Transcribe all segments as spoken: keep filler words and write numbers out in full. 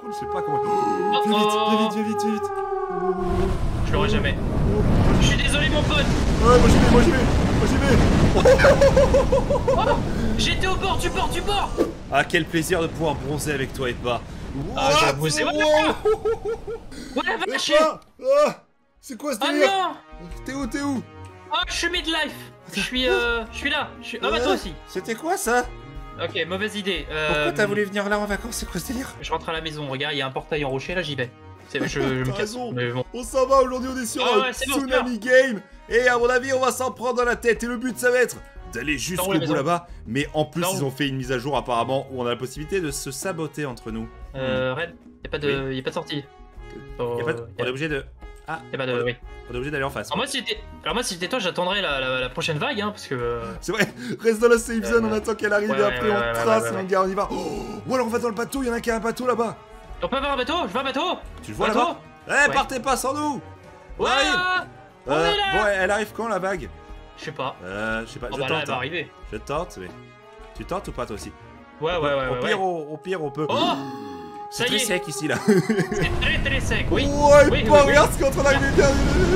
contre, je sais pas comment. Oh, viens vite, viens vite, viens vite, viens vite. Je l'aurai jamais. Je suis désolé, mon pote. Ouais, moi j'y vais, moi j'y vais, moi j'y vais. Oh, j'étais au bord du bord du bord. Ah, quel plaisir de pouvoir bronzer avec toi, Eppa. Ah, j'avoue, c'est vrai. Ouais, va chier. Ah, c'est quoi ce Oh délire? non. T'es où, t'es où? Oh, je suis midlife. Je suis, euh, je suis là. Je suis... Ah bah toi aussi. C'était quoi ça? Ok, mauvaise idée. Euh... Pourquoi t'as voulu venir là en vacances? C'est quoi ce délire? Je rentre à la maison, regarde, il y a un portail en rocher, là j'y vais. Je, je me casse. raison. Mais bon. On s'en va, aujourd'hui on est sur Ah un ouais, Tsunami bon, Game. Et à mon avis, on va s'en prendre dans la tête. Et le but, ça va être d'aller jusqu'au bout là-bas. Mais en plus, non. ils ont fait une mise à jour apparemment où on a la possibilité de se saboter entre nous. Euh, Red, y'a pas de, oui. y a pas de sortie. Oh, y a pas de... On y a... est obligé de... Ah, y a pas de... on, oui. on est obligé d'aller en face. Alors moi, si j'étais Alors moi, si j'étais toi, j'attendrais la, la, la prochaine vague, hein, parce que... C'est vrai, reste dans la safe zone, euh, on attend qu'elle arrive ouais, et après ouais, on ouais, trace, ouais, ouais, mon ouais. gars, on y va. Oh, ou alors on va dans le bateau, il y en a qui a un bateau là-bas. On peut avoir un bateau? Je veux un bateau. Tu le vois bateau là-bas? Eh, hey, ouais. partez pas sans nous. Ouais, on euh, est là. Bon, elle arrive quand la vague? Je sais pas. Euh, je sais pas, Oh, je bah tente. là, elle va hein. arriver. Je tente, mais... Tu tentes ou pas toi aussi? Ouais, ouais, ouais, ouais. Au pire, ouais. Au, au pire, on peut... Oh, c'est ça très y est. sec ici là. C'est très très sec, oui. Ouais, oui, pas, oui, regarde oui. ce qu'on est en train d'arriver.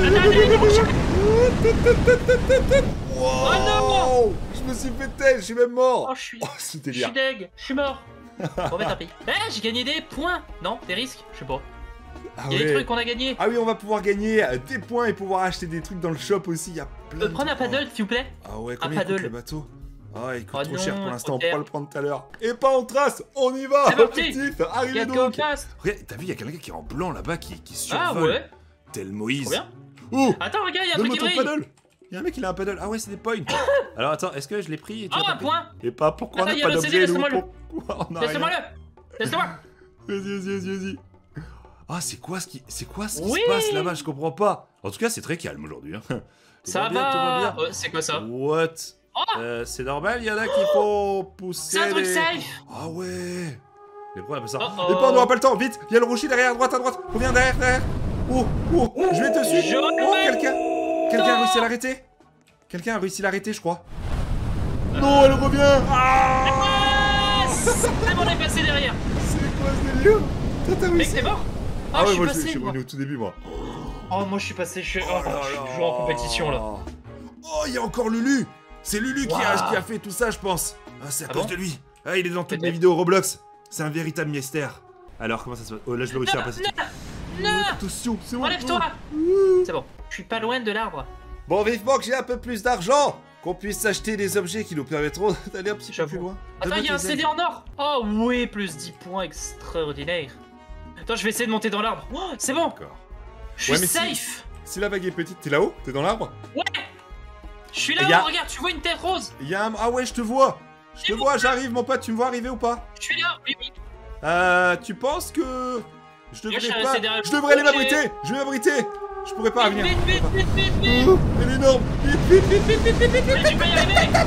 Wow. Oh non. Je me suis fait tel, je suis même mort. Oh, je suis... Oh, c'est Je délire. suis deg, je suis mort. Bon bah tant pis. Eh, j'ai gagné des points. Non, des risques, je sais pas. Ah Il y a ouais. des trucs qu'on a gagnés. Ah oui, on va pouvoir gagner des points et pouvoir acheter des trucs dans le shop aussi. Il y a plein Euh, de prendre un trucs. paddle, s'il vous plaît. Ah ouais, un combien il coûte paddle. le bateau? Ah, il coûte Oh trop non, cher pour l'instant, on trop pourra cher. le prendre tout à l'heure. Et pas en trace, on y va. C'est parti. Objectif, arrivez Get go donc. fast. Regarde, t'as vu, il y a quelqu'un qui est en blanc là-bas qui, qui survole. Ah ouais. Tel Moïse. Trop bien. Oh, Attends, regarde, il y a un truc donne-moi qui ton brille. paddle. Il y a un mec, il a un paddle. Ah ouais, c'est des points. Alors attends, est-ce que je l'ai pris et tu Oh, as un pas pris? point. Et pas pourquoi Attends, on il y n'a a pas le C D, d'objet nous? laisse-moi le. Pourquoi on a rien? Laisse-moi le. Laisse-moi. Vas-y, vas-y, vas-y, vas-y. Ah, c'est quoi ce qui, c'est quoi ce qui Oui. se passe là-bas? Je comprends pas. En tout cas, c'est très calme aujourd'hui. Hein. Tout Ça bien, tout va. bien. Euh, C'est quoi ça? What? Oh. Euh, c'est normal, il y en a qui font pousser. C'est un truc les... safe. Ah ouais. Mais pourquoi on appelle ça? Oh, oh. Et pas, on n'aura pas le temps. Vite, il y a le rocher derrière, à droite, à droite. Reviens derrière, derrière. Oh, oh, je vais te suivre. Je Oh, vais- quelqu'un, quelqu'un a réussi à l'arrêter. Quelqu'un a réussi à l'arrêter, je crois. Non, elle revient. Ah, Ah, c'est bon, on est passé derrière. c'est quoi ce délire? Toi, t'as Mec, réussi? t'es mort? Oh, Ah je ouais, suis moi je passé. suis- je suis moi. revenu au tout début, moi. Oh, moi je suis passé. Je suis, oh, Oh là je suis là. toujours en compétition là. Oh, il y a encore Lulu. C'est Lulu qui, a, Waouh. qui a fait tout ça, je pense. Ah, c'est à Ah cause bon de lui. Ah, il est dans toutes Peut-être. les vidéos Roblox. C'est un véritable mystère. Alors, comment ça se passe? Oh, là, je vais réussir à passer. Non, Attention, c'est bon. enlève-toi. C'est bon. Je suis pas loin de l'arbre. Bon, vivement que j'ai un peu plus d'argent, qu'on puisse acheter des objets qui nous permettront d'aller un petit peu J'avoue. plus loin. Attends, il y a un C D en or. Oh oui, plus dix points extraordinaire. Attends, je vais essayer de monter dans l'arbre. Oh, c'est bon. D'accord. Je suis Ouais, mais si- safe. Si la vague est petite, t'es là-haut? T'es dans l'arbre? Ouais. Je suis Et là, y a- regarde, tu vois une tête rose. Il y a un... Ah ouais, je te vois. Je te vois, j'arrive, mon pote. Tu me vois arriver ou pas? Je suis là, oui, oui. Euh, tu penses que... Je devrais je suis pas... resté derrière Je le devrais aller projet. m'abriter. Je vais m'abriter. Je pourrais pas Vite, revenir. vite, vite, vite, vite, vite. Oh, elle est énorme. Vite, vite, vite, vite, vite, vite, vite, vite. Mais tu peux y arriver.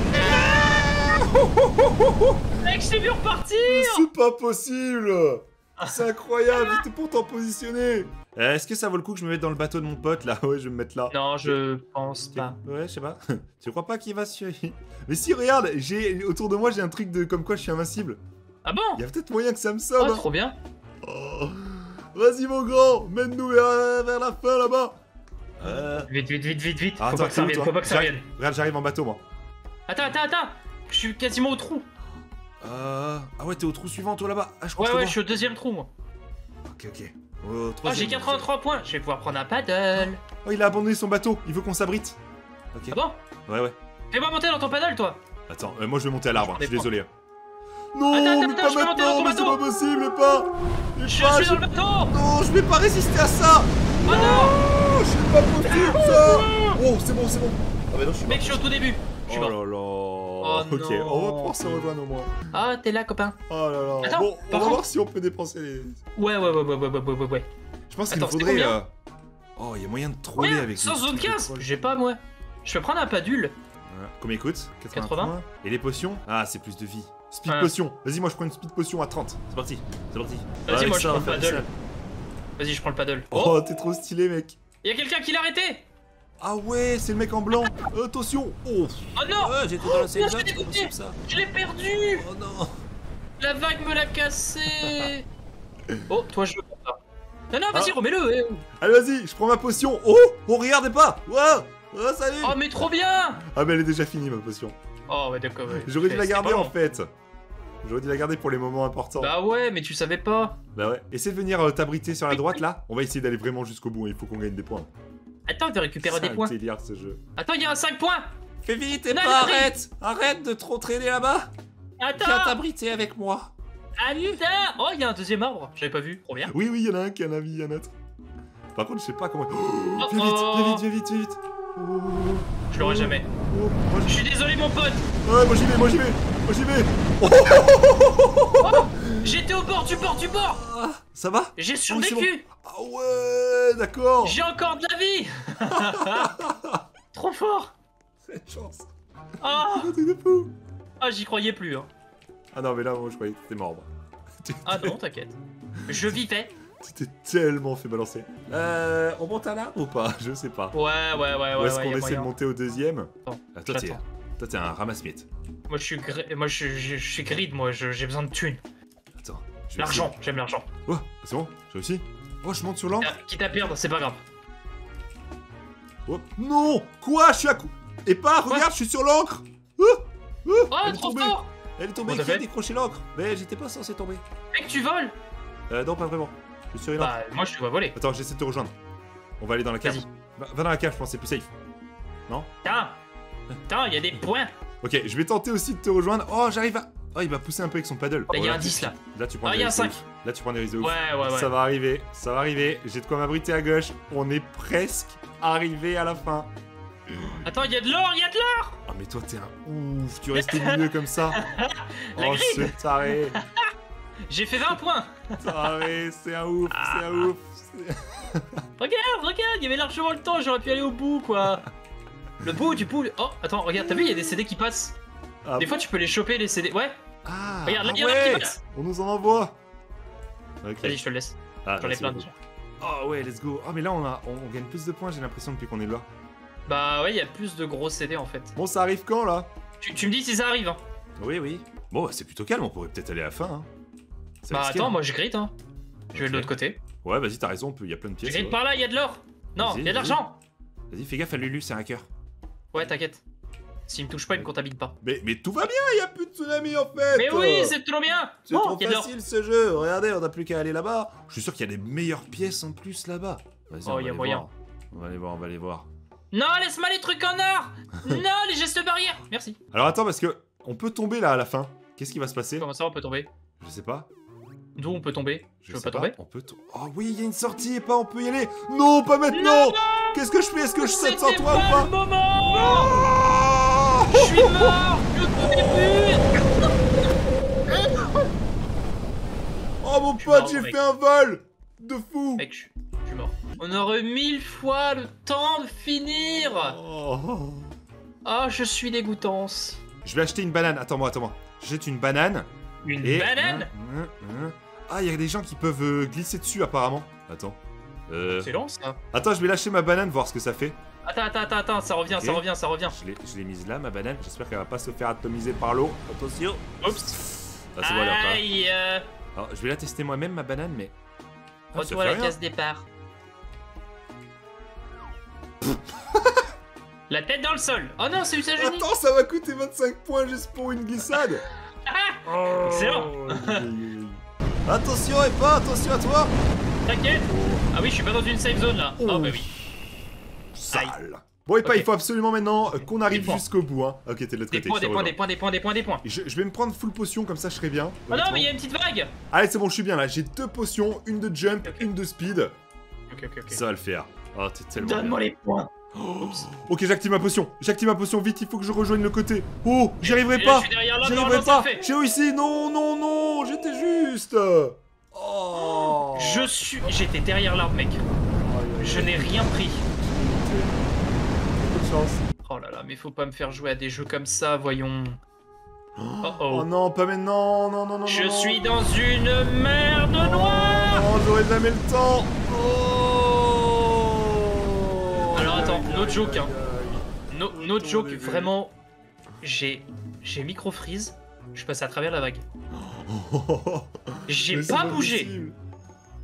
Oh, oh, oh, oh, oh. Mec, je t'ai vu repartir. C'est pas possible. C'est incroyable, j'étais pourtant positionné. Euh, Est-ce que ça vaut le coup que je me mette dans le bateau de mon pote là? Ouais, je vais me mettre là. Non, je pense pas. Ouais, je sais pas. Tu crois pas qu'il va sur... Mais si, regarde, j'ai autour de moi j'ai un truc de comme quoi je suis invincible. Ah bon? Il y a peut-être moyen que ça me Oh, sauve. hein. trop bien. Oh. Vas-y mon grand, mène-nous vers, vers la fin là-bas. Euh... Vite, vite, vite, vite, vite. Ah, Faut attends, pas que ça t'es où, revienne, toi faut pas que ça J'arrive- revienne. Regarde, j'arrive en bateau moi. Attends, attends, attends. Je suis quasiment au trou. Euh... Ah ouais, t'es au trou suivant toi là-bas. Ah, je crois Ouais, que ouais, je je suis au deuxième trou, moi. te vois. Ok, ok. Au Oh, troisième. j'ai quatre-vingt-trois points. Je vais pouvoir prendre un paddle. Oh, il a abandonné son bateau, il veut qu'on s'abrite. Ok. Ah bon? Ouais, ouais. Fais-moi monter dans ton paddle, toi. Attends, euh, moi je vais monter à l'arbre, je Je suis prends des désolé. Non, Attends, mais attends, pas je vais monter dans maintenant, ton mais c'est bateau. pas possible, et pas. Et Je pas, suis dans je- le bateau. Non, je vais pas résister à ça. Oh non. Oh, c'est pas possible ça. Oh, c'est bon, c'est bon. Ah bah non, je suis Mec, mort. je suis au tout début. Je suis Oh mort. là là. ok, non. on va pouvoir se rejoindre au moins. Ah, t'es là, copain. Oh là là. Attends, bon, on par va contre- voir si on peut dépenser les. Ouais, ouais, ouais, ouais, ouais, ouais, ouais, ouais, ouais. Je pense qu'il nous Attends, c'était faudrait. combien euh, Oh, il y a moyen de troller Combien avec. cent les trucs de soixante-quinze. troll. J'ai pas, moi. Je peux prendre un paddle. Ouais. Combien il coûte? quatre-vingts. points. Et les potions? Ah, c'est plus de vie. Speed Ouais. potion. Vas-y, moi je prends une speed potion à trente. C'est parti. C'est parti. Vas-y, Avec moi, je ça, prends on le va faire paddle. ça. Vas-y, je prends le paddle. Oh, Oh, t'es trop stylé, mec. y'a quelqu'un qui l'a arrêté. Ah ouais, c'est le mec en blanc. Euh, attention. Oh. Oh non. Ouais, j'étais dans la Non, safe je zone, suis c'est pas dégoûté. possible ça. Je l'ai perdu. Oh non. La vague me l'a cassé. Oh, toi, je veux pas ça. Non, non, vas-y, Ah. remets-le. eh. Allez, vas-y, je prends ma potion. Oh, oh, regardez pas. Wow. Oh, salut. Oh, mais trop bien. Ah, mais elle est déjà finie, ma potion. Oh, ouais, d'accord. Ouais. J'aurais dû la C'était garder, pas en long. fait. J'aurais dû la garder pour les moments importants. Bah, Bah ouais, mais tu savais pas. ouais. Essaie de venir euh, t'abriter sur la droite, là. On va essayer d'aller vraiment jusqu'au bout. Il faut qu'on gagne des points. Attends, il va récupérer C'est des un points. délire, ce jeu. Attends, il y a un cinq points. Fais vite, et Non, pas, il arrive. arrête. Arrête de trop traîner là-bas. Viens Attends. t'abriter avec moi. Attends. Oh, il y a un deuxième arbre. J'avais pas vu. Trop bien. Oui, oui, il y en a un qui a un avis, il y en a un autre. Par contre, je sais pas comment... Oh, Oh, viens vite, oh. viens vite, viens vite, viens vite. Oh, oh, oh, Je l'aurai oh, jamais. oh, moi, Je suis désolé, mon pote. je- Ouais, moi j'y vais, moi j'y vais, moi j'y vais. Oh, Oh, j'étais au bord du bord du bord. ah, ça va? J'ai Oui, c'est survécu. Ah ouais, d'accord. J'ai encore de la vie. Trop fort. Cette chance. Oh, C'est un truc de fou. ah, j'y croyais plus. Hein. Ah non, mais là, moi je croyais que t'étais mort, moi. Tu Ah non, t'inquiète. Je vivais. t'es tellement fait balancer. Euh, on monte à l'arbre ou pas? Je sais pas. Ouais, ouais, ouais, ouais. Ou est-ce ouais, qu'on y a essaie de moyen. monter au deuxième? Attends, Ah, toi, t'es j'attends. toi, t'es un ramasse-miettes. Moi, je suis gri- moi, je, je, je suis grid. Moi, je- j'ai besoin de thunes. Attends. je vais L'argent. J'aime l'argent. essayer. Oh, c'est bon, j'ai réussi. Oh, je monte sur l'encre. Ah, Quitte à perdre, c'est pas grave. Oh, non. Quoi? Je suis à coup. Et pas, Quoi? regarde, je suis sur l'encre. Oh, oh, Oh, elle est trop tombée. fort. Elle est tombée, Comment qui t'as a fait décroché l'encre? Mais j'étais pas censé tomber. Mec, tu voles. Euh, non, pas vraiment. Je suis sur une encre. Bah, moi, je te vois voler. Attends, j'essaie de te rejoindre. On va aller dans la cave. Vas-y. Va, va dans la cave, je pense, c'est plus safe. Tiens. Tiens, il y a des points. Ok, je vais tenter aussi de te rejoindre. Oh, j'arrive à... Oh, il m'a poussé un peu avec son paddle. Là, il y a Voilà. un dix là. Là, tu prends Ah, des il y a un risques de cinq. ouf. Là, tu prends des risques de ouf. Ouais, ouais, ouais. Ça va arriver, ça va arriver. J'ai de quoi m'abriter à gauche. On est presque arrivé à la fin. Attends, il y a de l'or, il y a de l'or. Ah, mais toi, t'es un ouf. Tu restes au milieu comme ça. La Oh, grille. ce taré. J'ai fait vingt points. Taré, c'est un ouf, c'est un ouf. c'est- Regarde, regarde, il y avait largement le temps, j'aurais pu aller au bout, quoi. Le bout du bout. Oh, attends, regarde, t'as vu, il y a des C D qui passent. Ah, Des fois, tu peux les choper, les C D. Ouais, ah, regarde, là, ah il y en a un qui ouais. passe. On nous en envoie. Ok. Vas-y, je te le laisse. Ah, J'en ai merci plein beaucoup. déjà. Oh ouais, let's go. Oh mais là on, a, on, on gagne plus de points, j'ai l'impression depuis qu'on est là. Bah, ouais, il y a plus de gros C D en fait. Bon, ça arrive quand là? Tu, tu me dis si ça arrive, hein. Oui, oui. Bon, bah, c'est plutôt calme, on pourrait peut-être aller à la fin. Hein. C'est Bah, risqué, attends, hein. moi je grite, hein. Je vais Ok. de l'autre côté. Ouais, vas-y, t'as raison, il y a plein de Je pièces. grite ouais. par là, il y a de l'or. Non, Vas-y, il y a de vas-y. l'argent. Vas-y, fais gaffe à Lulu, c'est un hacker. Ouais, t'inquiète. S'il me touche pas, il me contamine pas. Mais, mais tout va bien, il y a plus de tsunami en fait. Mais oui, c'est trop bien. C'est Oh, trop il y a de l'or. facile ce jeu. Regardez, on n'a plus qu'à aller là-bas. Je suis sûr qu'il y a des meilleures pièces en plus là-bas. Vas-y, Oh, on va il y a aller moyen. voir. On va aller voir, on va aller voir. Non, laisse-moi les trucs en or. Non, les gestes barrières. Merci. Alors attends, parce que on peut tomber là à la fin. Qu'est-ce qui va se passer? Comment ça, on peut tomber? Je sais pas. D'où on peut tomber? Je, Je peux sais pas tomber? On peut. to- Oh oui, il y a une sortie et pas, on peut y aller. Non, pas maintenant. Qu'est-ce que je fais? Est-ce que je saute sans C'était toi ou pas pas? le moment. Ah Je suis mort. Je tout début. Oh mon suis pote, mort, j'ai mec. fait un vol de fou. Mec, je, je suis mort. On aurait mille fois le temps de finir. Oh. Ah, je suis dégoûtance. Je vais acheter une banane. Attends-moi, attends-moi. J'achète une banane. Une Et... banane. Hein, hein, hein. Ah, il y a des gens qui peuvent euh, glisser dessus apparemment. Attends. Euh... C'est long ça. Attends, je vais lâcher ma banane, voir ce que ça fait. Attends, attends, attends, attends, ça revient, ça Ok. revient, ça revient. Je l'ai- je l'ai mise là, ma banane. J'espère qu'elle va pas se faire atomiser par l'eau. Attention. Oups. Ah, c'est bon, elle est en train. Aïe. euh, Alors, je vais la tester moi-même, ma banane, mais... Ah, ça Retour à fait la rien. case départ. La tête dans le sol. Oh non, c'est usage unique. Attends, ça va coûter vingt-cinq points juste pour une glissade. Oh, Excellent. aïe, aïe, aïe. Attention, et pas, attention à toi. T'inquiète. Ah oui, je suis pas dans une safe zone là. Oh, bah oui. Sale. Bon, et pas, Ok. il faut absolument maintenant euh, qu'on arrive Des points. jusqu'au bout. Hein. Ok, t'es de l'autre Des côté. points, je te des points, rejoins. des points, des points, des points, des points. Je, je vais me prendre full potion, comme ça je serai bien. Oh non, honnêtement. mais il y a une petite vague. Allez, c'est bon, je suis bien là. J'ai deux potions, une de jump, Ok. une de speed. Ok, ok, ok. Ça va le faire. Oh, t'es tellement bien. Donne-moi les points. Oh. Oups. Ok, j'active ma potion. J'active ma potion, vite, il faut que je rejoigne le côté. Oh, j'y arriverai Et là, pas. je suis derrière là, J'y normalement, arriverai ça pas. le fait. J'ai réussi. Non, non, non, j'étais juste. Oh. Je suis. J'étais derrière l'arbre, mec. Je n'ai rien pris. Beaucoup de chance. Oh là là, mais faut pas me faire jouer à des jeux comme ça, voyons. Oh Oh oh. non, pas maintenant. Non, non, non, Je non. suis dans une merde noire. Oh, j'aurais jamais le temps. Oh. Alors, attends, Aïe, no aïe, joke, hein. aïe, aïe. No, no Ton joke, bébé. vraiment. J'ai. J'ai micro-freeze. Je passe à travers la vague. J'ai Mais c'est pas bougé. possible.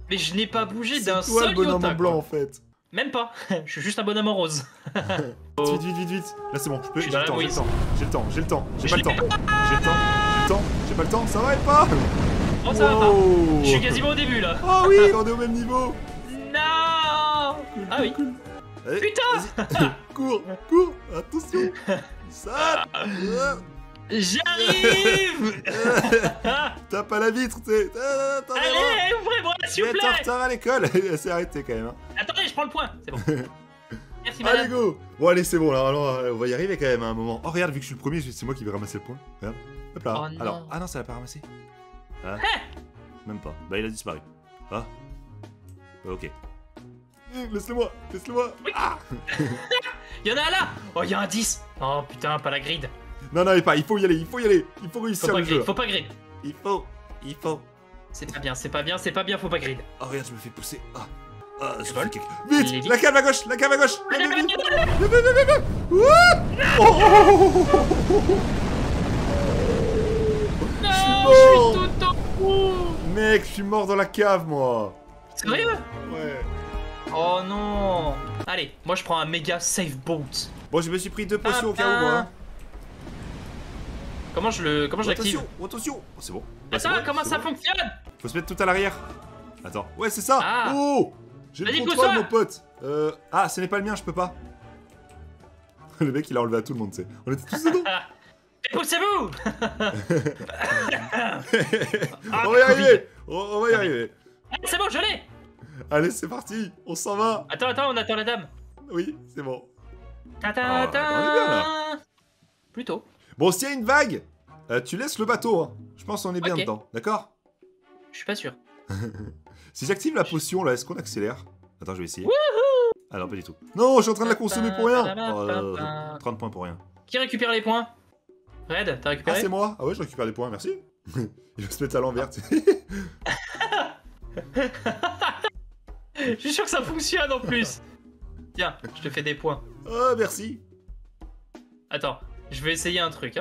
Mais je n'ai pas bougé d'un C'est toi seul le bonhomme iota, en blanc quoi. en fait. Même pas. Je suis juste un bonhomme en rose. Vite, vite, vite, vite. Là c'est bon, je peux. Je suis J'ai dans le la temps, j'ai le mouise. temps. J'ai le temps, j'ai le temps. J'ai Je pas le temps. J'ai le temps, j'ai le temps. J'ai pas le temps. Ça va et pas? Oh, ça va pas. Wow. Je suis quasiment au début là. Oh oui, on est au même niveau. Non. Cool, Ah cool, oui. cool. Allez, Putain. vas-y. Cours, cours. Attention. Ça. J'arrive. Tape à la vitre, tu sais. Ah, attends, Allez, ouvrez-moi s'il vous T'es en plaît. retard à l'école. Elle s'est arrêtée quand même. Hein. Attendez, je prends le point. C'est bon. Merci Allez, madame. go. Bon, allez, c'est bon. Là, alors, on va y arriver quand même à un moment. Oh, regarde, vu que je suis le premier, c'est moi qui vais ramasser le point. Regarde. Hop là. Oh, non. Alors, ah non, ça l'a pas ramassé. Ah. Même pas. Bah, il a disparu. Ah. Bah, ok. Eh, Laisse-le-moi. Laisse-le-moi. Oui. Ah. Il y en a un là. Oh, il y a un dix. Oh putain, pas la grid. Non, non, il pas. Il faut y aller. Il faut y aller. Il faut Faut réussir pas le jeu. grid, faut pas grid. Il faut. Il faut. C'est pas bien, c'est pas bien, c'est pas bien, faut pas grid. Oh, regarde, je me fais pousser. Ah. Ah, je vol fais quelque... Il est Vite. vite. La cave à gauche. La cave à gauche. Allez, Vite, vite, allez, allez. vite, vite, vite, vite, vite. Ouah. Oh, oh, oh, oh, oh. Non, mort. je suis tout en haut. Mec, je suis mort dans la cave, moi. Sérieux? Ouais. Oh non. Allez, moi je prends un méga safe boat. Bon, je me suis pris deux potions au Ah, cas où, moi. hein. Comment je le, comment je l'active? Attention, attention. Oh, c'est bon. Bah, c'est Attends, bon, comment c'est ça bon. fonctionne? Faut se mettre tout à l'arrière. Attends. Ouais, c'est ça. Ah. Oh. J'ai le Vas-y, contrôle, pousse-toi. mon pote. Euh... Ah, ce n'est pas le mien, je peux pas. Le mec, il a enlevé à tout le monde, tu sais. On était tous dedans. Poussez-vous. Ah, On va y Covid. arriver. On, on va y arriver. Ah, c'est bon, je l'ai. Allez, c'est parti. On s'en va. Attends, attends, on attend la dame. Oui, c'est bon. Ta Oh, ta on est bien, ta. Plutôt. Bon, s'il y a une vague, euh, tu laisses le bateau. Hein. Je pense qu'on est bien Ok. dedans. D'accord? Je suis pas sûr. Si j'active la potion, là, est-ce qu'on accélère? Attends, je vais essayer. Ah non, pas du tout. Non, je suis en train de la consommer pour rien. Oh, euh, trente points pour rien. Qui récupère les points? Red, t'as Ah, récupéré? c'est moi? Ah ouais, je récupère des points, merci. Il va se mettre à l'envers, tu sais. Je suis sûr que ça fonctionne en plus. Tiens, je te fais des points. Oh, merci. Attends, je vais essayer un truc. Hein.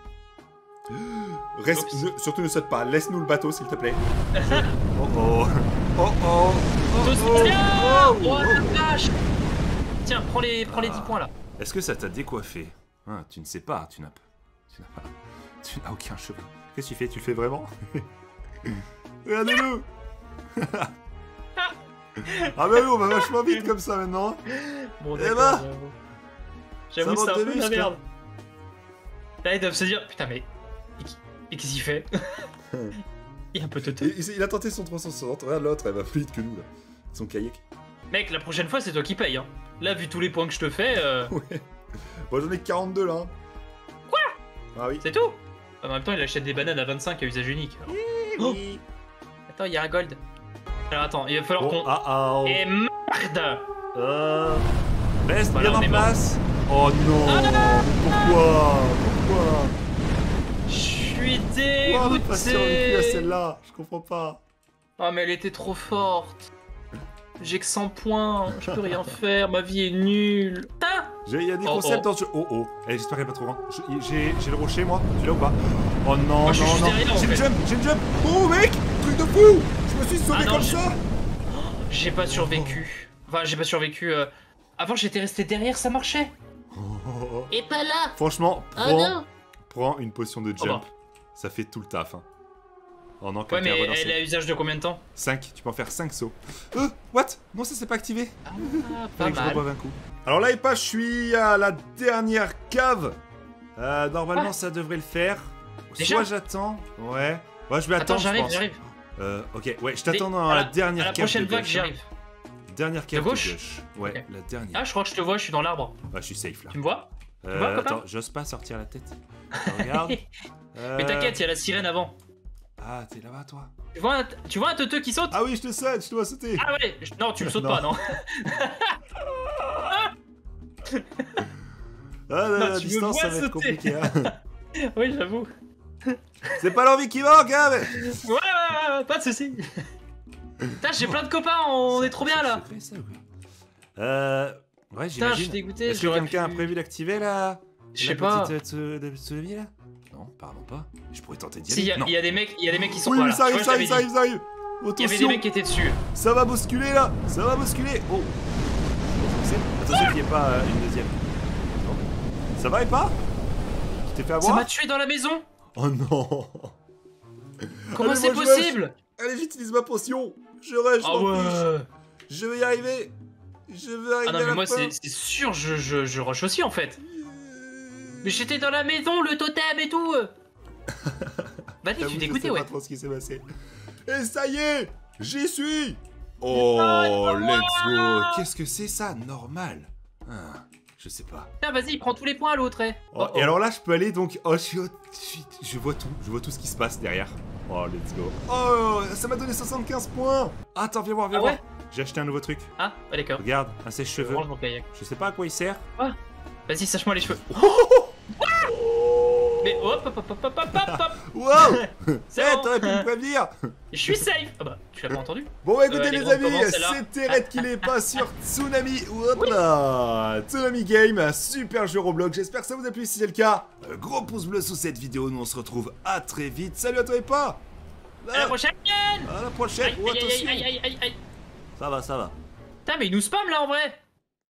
Reste, Oups. ne- surtout ne saute pas. Laisse-nous le bateau, s'il te plaît. Oh oh. Oh oh. Tout Oh se oh. tient. Oh, Oh la oh. vache. Tiens, prends les, prends les dix points là. Est-ce que ça t'a décoiffé? Hein, tu ne sais pas, tu n'as pas... Tu n'as pas... Tu n'as aucun cheveu. Qu'est-ce que tu fais? Tu le fais vraiment? Regardez-nous. Ah bah oui, on va vachement vite comme ça maintenant. Bon, Eh d'accord, bah. j'avoue. J'avoue, Ça c'est un manque de peu de la muscles. merde. Là, ils doivent se dire, putain, mais. et qui- Et qu'est-ce qu'il fait? Il est un peu teuteux. Il, il a tenté son trois cent soixante. Regarde l'autre, elle va plus vite que nous là. Son kayak. Mec, la prochaine fois, c'est toi qui paye. Hein. Là, vu tous les points que je te fais, euh, Ouais. Bon, j'en ai que quarante-deux là. Hein. Quoi? Ah oui. c'est tout. En même temps, il achète des bananes à vingt-cinq à usage unique. Alors. Oh. Attends, il y a un gold. Alors attends, il va falloir Bon, qu'on. ah ah. oh. Et merde! Euh... Reste Voilà, bien on en est mort. place. Oh non. Ah. Pourquoi? Pourquoi? Je suis Pourquoi on est pas survécu à dégoûté! celle-là? Je comprends pas. Oh, mais elle était trop forte. J'ai que cent points, je peux rien faire, ma vie est nulle. Ah! J'ai- Il y a des Oh, concepts oh. dans ce jeu. Oh oh. Eh, j'espère qu'elle est pas trop loin. Je- J'ai j'ai le rocher moi. Tu l'as ou pas? Oh non, Moi, je suis non, juste non. derrière, en J'ai le fait. jump, j'ai le jump. Oh mec, truc de fou. Je me suis sauvé Ah non, comme j'ai- ça. J'ai pas survécu. Enfin, j'ai pas survécu. euh, Avant, j'étais resté derrière, ça marchait. Oh, oh, oh. Et pas là. Franchement, Oh prends, non. prends une potion de jump. bah. Ça fait tout le taf. Hein. Oh non, Ouais, quelqu'un mais va lancer. elle a usage de combien de temps? cinq, tu peux en faire cinq sauts. Euh, what? Non, ça c'est pas activé. Ah, Fallait pas que je mal. reboive un coup. Alors là, Epa, je suis à la dernière cave. Euh, normalement, Ah. ça devrait le faire. Déjà Soit j'attends. Ouais. Ouais, je vais Attends, attendre, je j'arrive, pense. j'arrive. Euh, ok, ouais, je t'attends Des- dans à la, la- dernière À la cave prochaine de vague, gauche. j'y arrive. Dernière cave de gauche gauche. Ouais, Ok. la dernière. Ah, je crois que je te vois, je suis dans l'arbre. Ah, je suis safe là. Tu me vois? Euh, vois, copain attends, j'ose pas sortir la tête. Regarde. Euh, Mais t'inquiète, il y a la sirène avant. Ah, t'es là-bas, toi. Tu vois un, tu vois un teuteux qui saute? Ah oui, je te saute, je te vois sauter. Ah ouais, je- non, tu me sautes Non. pas, non. Ah, la, Non, la tu me distance, ça vois va être sauter. compliqué. Hein. Oui, j'avoue. C'est pas l'envie qui manque, hein, mais... Ouais, ouais, ouais, ouais, pas de soucis. Putain, j'ai plein de copains, on est trop bien là. C'est ça, ouais. Euh... Ouais, Putain, je suis j'imagine. dégoûté. Est-ce que j'aurais quelqu'un a pu- prévu d'activer la... Je la sais pas. petite euh, de tsunami, là? Non, pardon pas. Je pourrais tenter d'y Si, il y, aller. a- Non. il y a des mecs, il y a des mecs qui sont Oui, pas oui, là. ça Tu arrive, vois, ça je arrive, t'avais ça arrive, dit. ça arrive. Il y avait des Attention, mecs qui étaient dessus. ça va bousculer là, ça va bousculer. Oh, attention qu'il n'y ait pas euh, une deuxième. Non. Ça va et pas? Tu t'es fait Ça avoir? m'a tué dans la maison. Oh non. Comment Allez, c'est moi, je rush. possible? Allez, j'utilise ma potion. Je rush, Ah m'en ouais. fiche. Je vais y arriver. Je vais arriver Ah non à mais la moi fin. c'est c'est sûr, je, je, je rush aussi en fait. Mais j'étais dans la maison, le totem et tout. Vas-y, J'avoue, tu je t'es écouté, sais ouais. pas trop ce qui s'est passé. Et ça y est, j'y suis. Oh, let's go. Qu'est-ce que c'est ça? Normal. Ah, je sais pas. Tiens, vas-y, prends tous les points à l'autre, eh. Oh, Oh, et oh. alors là, je peux aller donc. Oh, je suis au- je suis- je vois tout. Je vois tout ce qui se passe derrière. Oh, let's go. Oh, ça m'a donné soixante-quinze points. Attends, viens voir, viens Ah voir. ouais? J'ai acheté un nouveau truc. Ah, ouais, d'accord. Regarde, un sèche-cheveux. Range mon kayak. Je sais pas à quoi il sert. Vas-y, sache-moi les cheveux. Mais hop, hop, hop, hop, hop, hop, hop, hop. Wow. Eh, C'est bon. t'aurais pu me prévenir. Je suis safe. Ah bah, tu l'as pas entendu? Bon bah écoutez Euh, les les grandes amis, commandes, celle-là. c'était Red qui n'est pas sur Tsunami. Hop là, Tsunami Game, un super jeu Roblox. J'espère que ça vous a plu. Si c'est le cas, un gros pouce bleu sous cette vidéo. Nous on se retrouve à très vite. Salut à toi et pas. À la prochaine. À la prochaine. Aïe, Oh, aïe, aïe, attention. aïe, aïe, aïe, aïe. Ça va, ça va. Putain, mais il nous spam là en vrai.